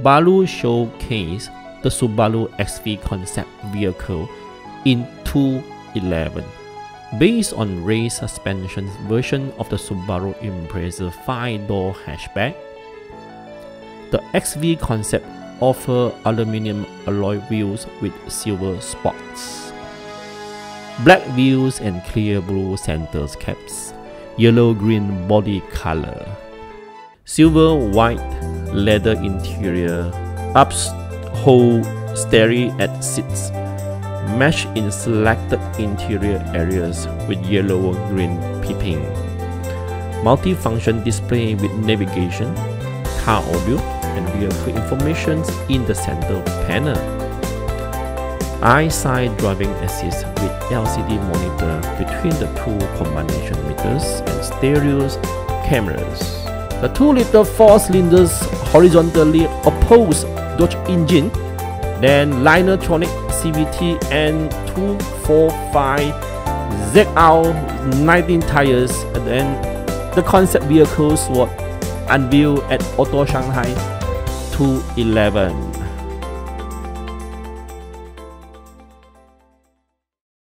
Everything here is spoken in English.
Subaru showcased the Subaru XV concept vehicle in 2011, based on raised suspension version of the Subaru Impreza 5-door hatchback. The XV concept offers aluminum alloy wheels with silver spots, black wheels and clear blue center caps, yellow-green body color, silver white leather interior, upholstery at seats, match in selected interior areas with yellow-green piping, multi-function display with navigation, car audio, and vehicle information in the center panel, eyesight driving assist with LCD monitor between the two combination meters and stereo cameras. The 2-liter 4-cylinder horizontally opposed Dodge engine, then Linertronic CVT and 245 ZR19 tires, and then the concept vehicles were unveiled at Auto Shanghai 2011.